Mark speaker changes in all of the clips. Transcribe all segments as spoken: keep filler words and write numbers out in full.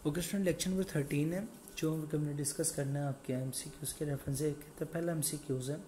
Speaker 1: Okay student, lecture number thirteen है जो हमने डिस्कस करना है आपके एमसीक्यूज के रेफरेंस से। कहते हैं पहला एमसीक्यूज है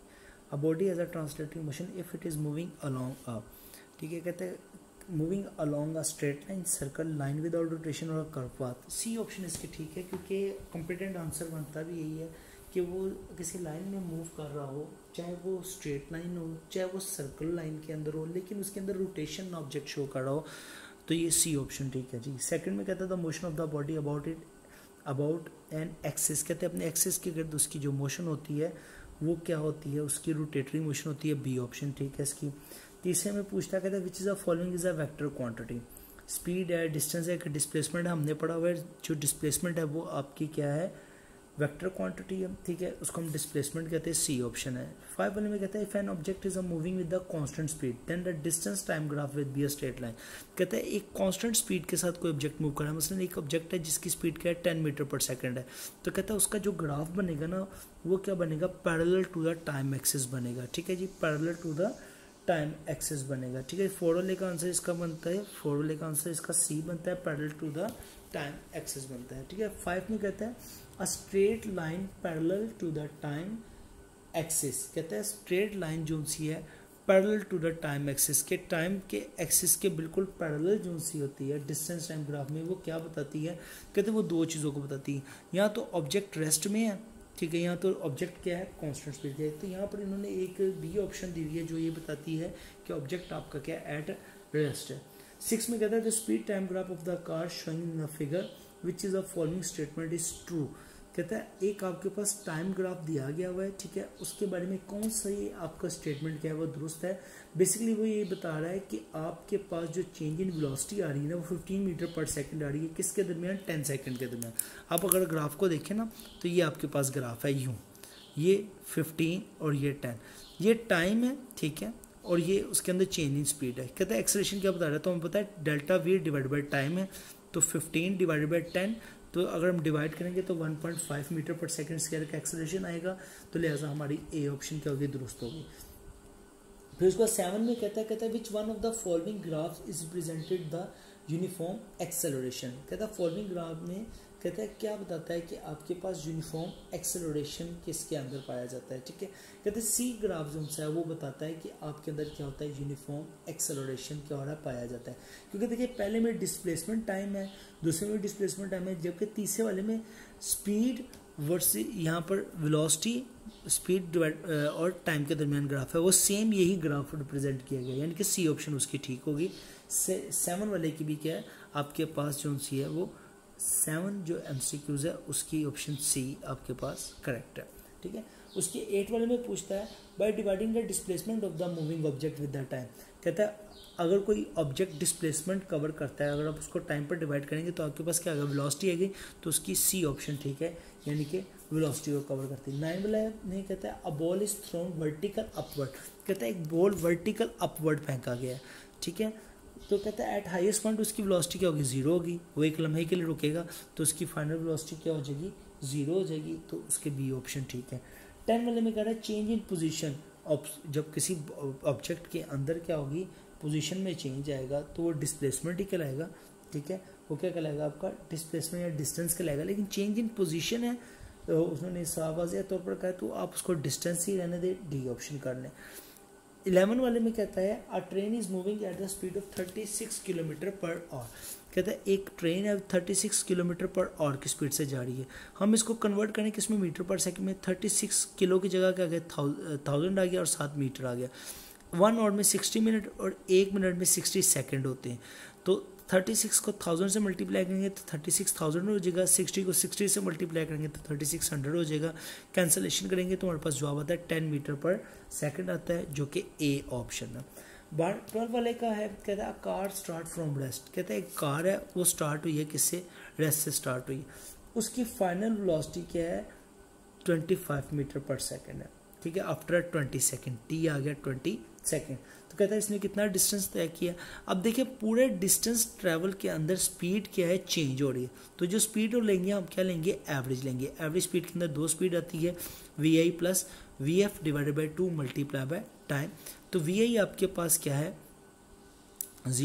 Speaker 1: a body as a translating motion if it is moving along a, ठीक है। कहते हैं moving along a straight line, circle, line without rotation और कर्व पाथ। सी ऑप्शन इसके ठीक है, क्योंकि कॉम्पिटेंट आंसर बनता भी यही है कि वो किसी लाइन में मूव कर रहा हो, चाहे वो स्ट्रेट लाइन हो चाहे वो सर्कल लाइन के अंदर हो, लेकिन उसके अंदर रोटेशन ऑब्जेक्ट शो कर रहा हो, तो ये सी ऑप्शन ठीक है जी। सेकंड में कहता है the motion of the body about it about an axis. कहते हैं अपने एक्सिस के गिर्द उसकी जो मोशन होती है वो क्या होती है, उसकी रोटेटरी मोशन होती है। बी ऑप्शन ठीक है इसकी। तीसरे में पूछता कहता है which is a following is a vector quantity. Speed है, डिस्टेंस है, डिस्प्लेसमेंट है, हमने पढ़ा हुआ है। जो डिस्प्लेसमेंट है वो आपकी क्या है, वेक्टर क्वांटिटी है, ठीक है, उसको हम डिस्प्लेसमेंट कहते हैं। सी ऑप्शन है। फाइव वाले में कहता है if an object is a moving with the constant speed then the distance time graph with be a straight line. कहता है एक कांस्टेंट स्पीड के साथ कोई ऑब्जेक्ट मूव कर रहा है, मसलन एक ऑब्जेक्ट है जिसकी स्पीड क्या है टेन मीटर पर सेकंड है, तो कहता है उसका जो ग्राफ बनेगा ना वो क्या बनेगा, parallel to the time axis बनेगा, ठीक है जी, parallel to the time axis बनेगा, ठीक है। फोर वाले का आंसर इसका बनता है, फोर वाले का आंसर इसका सी बनता है, parallel to the time axis बनता है, ठीक है। फाइव में कहता है a straight line parallel to the time axis. कहता है स्ट्रेट लाइन जो सी है parallel to the time axis के, टाइम के एक्सिस के बिल्कुल पैरेलल जो सी होती है डिस्टेंस टाइम ग्राफ में, वो क्या बताती है, कहते हैं वो दो चीज़ों को बताती है। यहाँ तो ऑब्जेक्ट रेस्ट में है, ठीक है, यहाँ तो ऑब्जेक्ट क्या है कांस्टेंट स्पीड है, तो यहाँ पर इन्होंने एक बी ऑप्शन दी हुई है जो ये बताती है कि ऑब्जेक्ट आपका क्या एट रेस्ट है। सिक्स में कहता है the speed time graph of the car showing in the figure which is a following statement is true. कहता है एक आपके पास टाइम ग्राफ दिया गया हुआ है, ठीक है, उसके बारे में कौन सा ये आपका स्टेटमेंट क्या है वो दुरुस्त है। बेसिकली वो ये बता रहा है कि आपके पास जो चेंज इन वेलोसिटी आ रही है ना वो फिफ्टीन मीटर पर सेकंड आ रही है, किसके दरमियान, टेन सेकंड के दरमियान। आप अगर ग्राफ को देखें ना तो ये आपके पास ग्राफ है यूँ, ये फिफ्टीन और ये टेन, ये टाइम है, ठीक है, और ये उसके अंदर चेंज इन स्पीड है। कहता है एक्सेलरेशन क्या बता रहा है, तो हमें पता है delta V divide by time है, तो फिफ्टीन डिवाइडेड बाई टेन, तो अगर हम डिवाइड करेंगे तो वन पॉइंट फाइव मीटर पर सेकंड स्क्वायर का एक्सेलरेशन आएगा, तो लिहाजा हमारी ए ऑप्शन क्या होगी, दुरुस्त होगी। फिर उसके बाद सेवन में कहता है कहता है which one of the following graph is represented the uniform acceleration. कहता है फॉलोइंग ग्राफ में कहता है क्या बताता है कि आपके पास यूनिफॉर्म एक्सेलरेशन किसके अंदर पाया जाता है, ठीक है। कहते हैं सी ग्राफ जो है वो बताता है कि आपके अंदर क्या होता है, यूनिफॉर्म एक्सेलरेशन क्या हो रहा है, पाया जाता है। क्योंकि देखिए पहले में डिस्प्लेसमेंट टाइम है, दूसरे में डिस्प्लेसमेंट टाइम है, जबकि तीसरे वाले में स्पीड वर्सेस यहाँ पर वेलोसिटी, स्पीड डिवाइड और टाइम के दरमियान ग्राफ है, वो सेम यही ग्राफ रिप्रेजेंट किया गया, यानी कि सी ऑप्शन उसकी ठीक होगी। से सेवन वाले की भी क्या है आपके पास जो सी है वो सेवन जो एमसीक्यूज है उसकी ऑप्शन सी आपके पास करेक्ट है, ठीक है। उसके एट वाले में पूछता है by dividing the displacement of the moving object with the time. कहता है अगर कोई ऑब्जेक्ट डिस्प्लेसमेंट कवर करता है, अगर आप उसको टाइम पर डिवाइड करेंगे तो आपके पास क्या आएगा, वेलोसिटी आएगी, तो उसकी सी ऑप्शन ठीक है, यानी कि वेलोसिटी को कवर करती है। नाइन वाला नहीं कहता है a ball is thrown vertical upward. कहता है एक बॉल वर्टिकल अपवर्ड फेंका गया है, ठीक है, तो कहता है एट हाईएस्ट पॉइंट उसकी वेलोसिटी क्या होगी, जीरो होगी, वो एक लम्हे के लिए रुकेगा, तो उसकी फाइनल वेलोसिटी क्या हो जाएगी, जीरो हो जाएगी, तो उसके बी ऑप्शन ठीक है। टेन वाले में कह रहा है चेंज इन पोजीशन, जब किसी ऑब्जेक्ट के अंदर क्या होगी, पोजीशन में चेंज आएगा तो वो डिस्प्लेसमेंट ही कहलाएगा, ठीक है, वो क्या कहलाएगा आपका डिस्प्लेसमेंट या डिस्टेंस कहलाएगा। लेकिन चेंज इन पोजीशन है तो उसने साफ वाज़ेह तौर पर कहा तो आप उसको डिस्टेंस ही रहने दे, डी ऑप्शन कर लें। इलेवन वाले में कहता है a train is moving at the speed of thirty six kilometer per hour. कहता है एक ट्रेन है thirty six kilometer per hour की स्पीड से जा रही है, हम इसको कन्वर्ट करें किसमें, मीटर पर सेकंड में, थर्टी सिक्स किलो की जगह क्या गया, थाउजेंड आ गया और सात मीटर आ गया। वन आवर में सिक्सटी मिनट और एक मिनट में सिक्सटी सेकेंड होते हैं, तो थर्टी सिक्स को थाउजेंड से मल्टीप्लाई करेंगे तो थर्टी सिक्स थाउजेंड हो जाएगा, सिक्सटी को सिक्सटी से मल्टीप्लाई करेंगे तो थर्टी सिक्स हंड्रेड हो जाएगा, कैंसलेशन करेंगे तो हमारे पास जवाब आता है टेन मीटर पर सेकंड आता है, जो कि ए ऑप्शन है। बार ट्वेल्व वाले का है कहता है कार स्टार्ट फ्रॉम रेस्ट। कहता है एक कार है वो स्टार्ट हुई है किससे, रेस्ट से स्टार्ट हुई, उसकी फाइनल वेलोसिटी क्या है, twenty five metre per second है, ठीक है, आफ्टर ट्वेंटी सेकेंड, टी आ गया ट्वेंटी सेकेंड। तो कहता है इसने कितना डिस्टेंस तय किया। अब देखिए पूरे डिस्टेंस ट्रैवल के अंदर स्पीड क्या है, चेंज हो रही है, तो जो स्पीड और लेंगे हम क्या लेंगे, एवरेज लेंगे। एवरेज स्पीड के अंदर दो स्पीड आती है, V I plus V F divided by two multiply by time. तो वी आई आपके पास क्या है, ज़ीरो,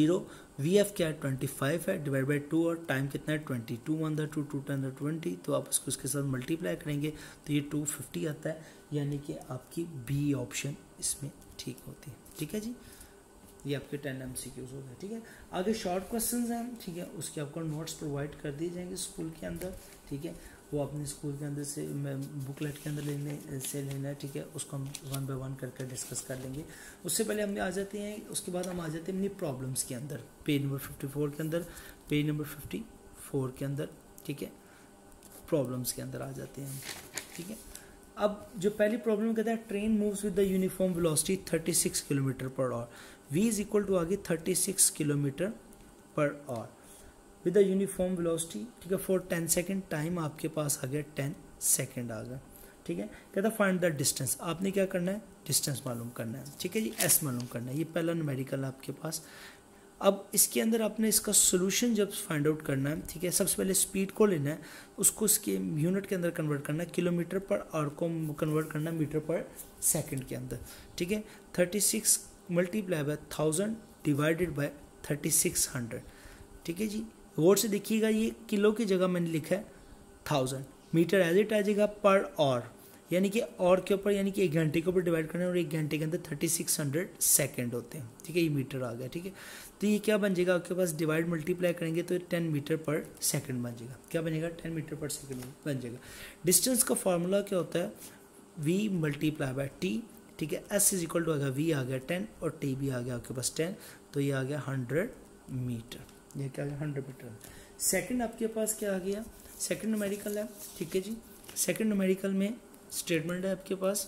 Speaker 1: वी एफ क्या है ट्वेंटी फाइव है डिवाइड बाई टू और टाइम कितना है twenty, two one the two two ten the twenty, तो आप उसको उसके साथ मल्टीप्लाई करेंगे तो ये टू फिफ्टी आता है, यानी कि आपकी बी ऑप्शन इसमें ठीक होती है। ठीक है जी, ये आपके टेन एम सी क्यूज हो गए। ठीक है, आगे शॉर्ट क्वेश्चंस हैं, ठीक है, उसके आपको नोट्स प्रोवाइड कर दिए जाएंगे स्कूल के अंदर। ठीक है, वो अपने स्कूल के अंदर से बुकलेट के अंदर लेने से लेना है। ठीक है, उसको हम वन बाय वन करके डिस्कस कर लेंगे। उससे पहले हम आ जाते हैं, उसके बाद हम आ जाते हैं अपनी प्रॉब्लम्स के अंदर, पेज नंबर फिफ्टी फोर के अंदर, पेज नंबर फिफ्टी फोर के अंदर। ठीक है, प्रॉब्लम्स के अंदर आ जाते हैं हम। ठीक है, अब जो पहली प्रॉब्लम कहता है train moves with the uniform velocity thirty six kilometer per hour, v is equal to आगे thirty six kilometer per hour with the uniform velocity. ठीक है, फॉर टेन सेकेंड, टाइम आपके पास आ गया टेन सेकेंड आ गया। ठीक है, कहता फाइंड द डिस्टेंस, आपने क्या करना है, डिस्टेंस मालूम करना है। ठीक है जी, s मालूम करना है, ये पहला न्यूमेरिकल है आपके पास। अब इसके अंदर आपने इसका सोल्यूशन जब फाइंड आउट करना है, ठीक है, सबसे पहले स्पीड को लेना है, उसको इसके यूनिट के अंदर कन्वर्ट करना है, किलोमीटर पर आवर को कन्वर्ट करना है मीटर पर सेकंड के अंदर। ठीक है, thirty six multiply by thousand divided by thirty six hundred. ठीक है जी, गौर से देखिएगा, ये किलो की जगह मैंने लिखा है थाउजेंड, मीटर एज इट आ जाएगा पर आवर, यानी कि और के ऊपर यानी कि एक घंटे के ऊपर डिवाइड करना है, और एक घंटे के अंदर थर्टी सिक्स हंड्रेड सेकेंड होते हैं। ठीक है, ये मीटर आ गया। ठीक है, तो ये क्या बन जाएगा आपके पास, डिवाइड मल्टीप्लाई करेंगे तो टेन मीटर पर सेकंड बन जाएगा। क्या बनेगा, टेन मीटर पर सेकंड बन जाएगा। डिस्टेंस का फॉर्मूला क्या होता है, v मल्टीप्लाई बाय टी। ठीक है, s इज इक्वल टू आ गया v आ गया टेन और t भी आ गया आपके पास टेन, तो ये आ गया हंड्रेड मीटर। ये क्या आ गया, हंड्रेड मीटर। सेकंड आपके पास क्या आ गया, सेकंड न्यूमेरिकल है। ठीक है जी, सेकंड न्यूमेरिकल में स्टेटमेंट है आपके पास,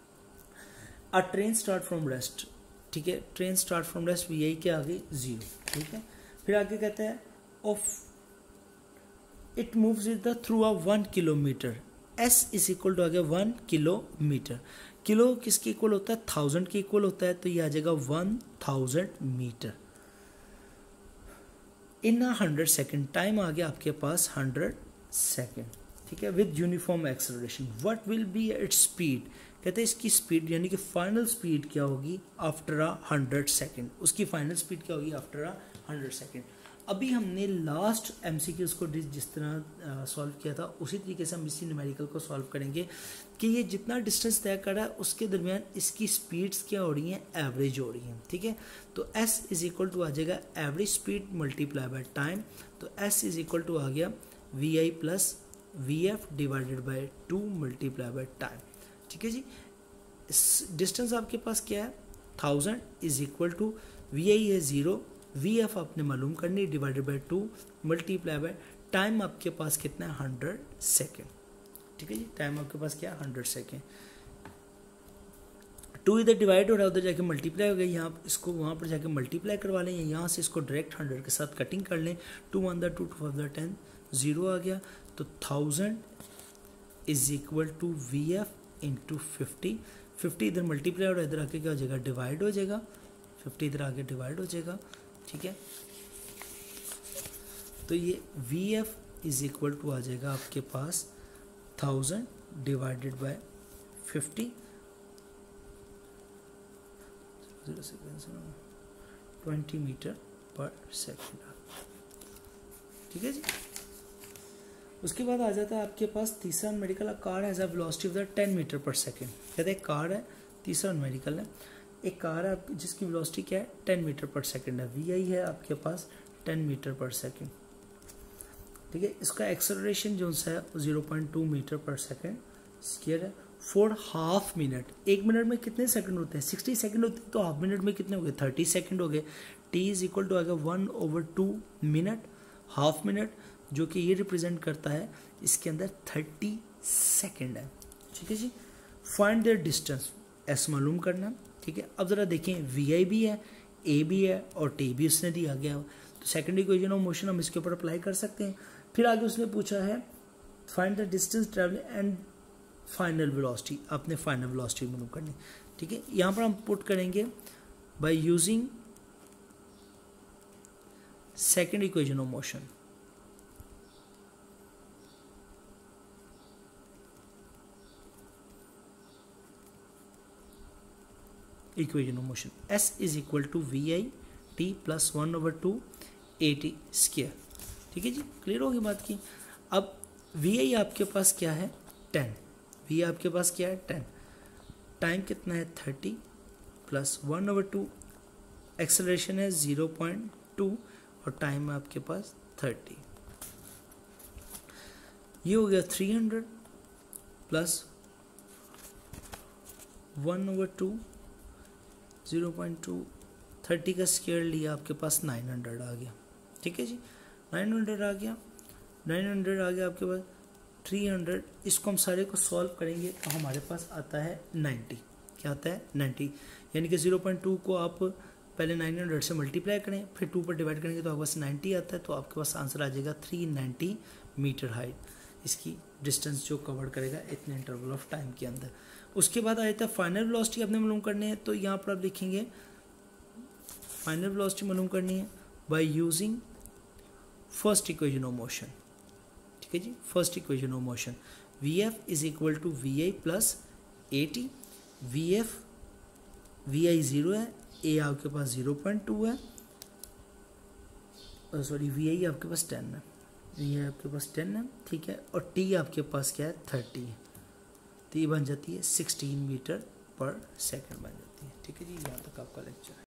Speaker 1: a train start from rest. ठीक है, train start from rest, V I के आगे जीरो। ठीक है, फिर आगे कहता है of it moves with the through a one kilometer, S is equal to आ गया वन किलोमीटर। किलो किसके इक्वल होता है, थाउजेंड के इक्वल होता है, तो ये आ जाएगा one thousand meter in a hundred second. Time आ गया आपके पास हंड्रेड सेकेंड। ठीक है, with uniform acceleration, what will be its speed, कहते हैं इसकी स्पीड यानी कि फाइनल स्पीड क्या होगी आफ्टर अ हंड्रेड सेकेंड, उसकी फाइनल स्पीड क्या होगी आफ्टर अ हंड्रेड सेकेंड। अभी हमने लास्ट एमसीक्यूज को जिस तरह सॉल्व किया था उसी तरीके से हम इसी न्यूमेरिकल को सॉल्व करेंगे कि ये जितना डिस्टेंस तय कर रहा है उसके दरमियान इसकी स्पीड्स क्या हो रही हैं, एवरेज हो रही हैं। ठीक है, तो s इज इक्वल टू आ जाएगा average speed multiply by time, तो s इज इक्वल टू आ गया V I plus V F divided by two multiply by time. ठीक है जी, डिस्टेंस आपके पास क्या है, thousand is equal to V I है जीरो, वी एफ आपने मालूम करनी divided by two multiply by time आपके पास कितना है, हंड्रेड सेकेंड। ठीक है जी, टाइम आपके पास क्या है, हंड्रेड सेकेंड। टू इधर डिवाइड हो रहा है, उधर जाके मल्टीप्लाई हो गया, यहाँ इसको वहाँ पर जाके मल्टीप्लाई करवा लें, यहाँ से इसको डायरेक्ट हंड्रेड के साथ कटिंग कर लें, two one the two two five the ten, zero आ गया, तो thousand is equal to V F into fifty. Fifty इधर मल्टीप्लाई हो रहा है, इधर आके क्या हो जाएगा, डिवाइड हो जाएगा, फिफ्टी इधर आके डिवाइड हो जाएगा। ठीक है, तो ये V F is equal to आ जाएगा आपके पास thousand divided by fifty, twenty meter per second. ठीक है जी, उसके बाद आ जाता है आपके पास तीसरा numerical, car has a velocity of the ten meter per second. कहते हैं कार है, तीसरा न्यूमेरिकल है, एक कार है जिसकी वेलोसिटी क्या है, टेन मीटर पर सेकेंड है, वी आई है आपके पास टेन मीटर पर सेकेंड। ठीक है, इसका एक्सेलरेशन जो सा है zero point two meter per second square है, फॉर हाफ मिनट, एक मिनट में कितने सेकंड होते हैं, सिक्सटी सेकंड होते हैं, तो हाफ मिनट में कितने हो गए, थर्टी सेकंड हो गए। टी इज इक्वल टू आ गया one over two minute, half minute जो कि ये रिप्रेजेंट करता है इसके अंदर थर्टी सेकंड है। ठीक है जी, फाइंड द डिस्टेंस, एस मालूम करना। ठीक है, अब जरा देखें, वी आई भी है, ए भी है और टी भी उसने दिया गया, तो सेकेंड इक्वेशन ऑफ मोशन हम इसके ऊपर अप्लाई कर सकते हैं। फिर आगे उसने पूछा है find the distance traveling and final velocity, आपने फाइनल वेलोसिटी मालूम करनी। ठीक है, यहाँ पर हम पुट करेंगे by using second equation of motion. Equation of motion, s is equal to V I T plus one over two A T square. ठीक है जी, क्लियर होगी बात की। अब वी आई आपके पास क्या है, टेन। वी आपके पास क्या है, टेन। टाइम कितना है, thirty plus one over two, acceleration है ज़ीरो पॉइंट टू और टाइम है आपके पास थर्टी। ये हो गया three hundred plus one over two, zero point two, thirty का स्क्वायर लिया आपके पास नाइन हंड्रेड आ गया। ठीक है जी, नाइन हंड्रेड आ गया, नाइन हंड्रेड आ गया आपके पास, थ्री हंड्रेड। इसको हम सारे को सॉल्व करेंगे तो हमारे पास आता है नाइन्टी। क्या आता है, नाइन्टी। यानी कि ज़ीरो पॉइंट टू को आप पहले नाइन हंड्रेड से मल्टीप्लाई करें, फिर टू पर डिवाइड करेंगे तो आपके पास नाइन्टी आता है। तो आपके पास आंसर आ जाएगा थ्री नाइन्टी मीटर हाइट, इसकी डिस्टेंस जो कवर करेगा इतने इंटरवल ऑफ टाइम के अंदर। उसके बाद आया था फाइनल वेलोसिटी आपने मालूम करने हैं, तो यहाँ पर आप लिखेंगे फाइनल वेलोसिटी मालूम करनी है by using first equation of motion. ठीक है जी, first equation of motion, V F is equal to V I plus A T. V F, V I zero है, ए आपके पास ज़ीरो पॉइंट टू है, सॉरी वी आई आपके पास ten है, वी आई आपके पास टेन है। ठीक है, और टी आपके पास क्या है, थर्टी है। तो ये बन जाती है सिक्सटीन मीटर पर सेकंड बन जाती है। ठीक है जी, यहाँ तक आपका लेक्चर है।